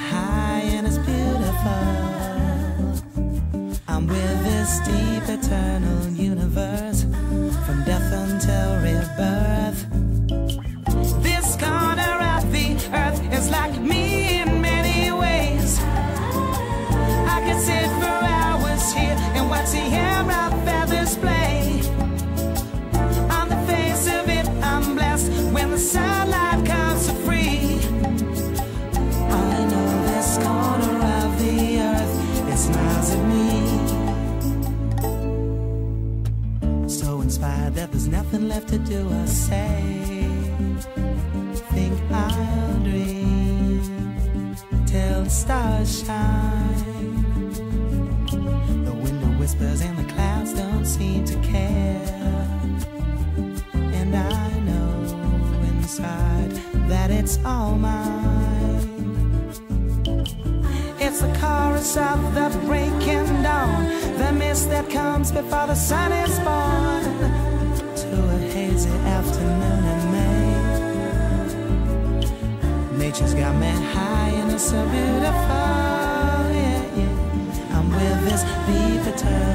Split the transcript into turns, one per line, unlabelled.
high and it's beautiful. I'm with this deep eternal universe, from death until rebirth. This corner of the earth is like me in many ways. I could sit for hours here and watch the air of feathers play. On the face of it, I'm blessed when the sunlight comes so free. I know this corner of the earth, it smiles at me. So inspired that there's nothing left to do or say. Think I'll dream till the stars shine. The wind whispers and the clouds don't seem to care. And I know inside that it's all mine. It's the chorus of the breaking dawn, the mist that comes before the sun is born, to a hazy afternoon in May. Nature's got me high and it's so beautiful, yeah, yeah. I'm with this deep eternal